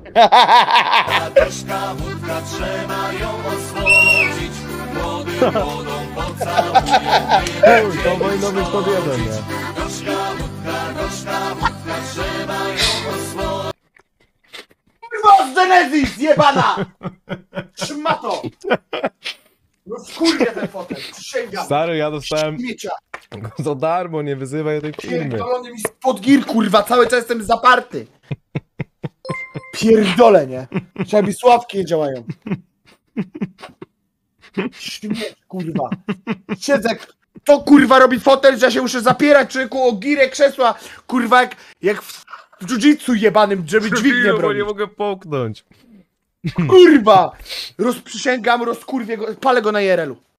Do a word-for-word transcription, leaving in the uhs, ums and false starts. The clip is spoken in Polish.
Radoszka, wódka, trzeba ją osłodzić. Młody młodą pocałuje. Uj, to powinno być pod jeden, nie? Gorzka wódka, gorzka wódka, trzeba ją osłodzić. Kurwa z Genesis, jebana! Trzyma to! No skurwie ten fotel, przysięgam. Stary, ja dostałem Śmiecia. go za darmo, nie wyzywaj tej firmy. Pierdolony mi spod gir, kurwa, cały czas jestem zaparty. Pierdolę, nie? Trzeba mi sławki nie działają. Śmieć, kurwa. Siedzę, to kurwa robi fotel, że ja się muszę zapierać człowieku o girę krzesła, kurwa, jak, jak w, w jiu-jitsu jebanym, żeby dźwignię Bo nie bronić. mogę połknąć. Kurwa! Rozprzysięgam, rozkurwię go, palę go na I R L-u.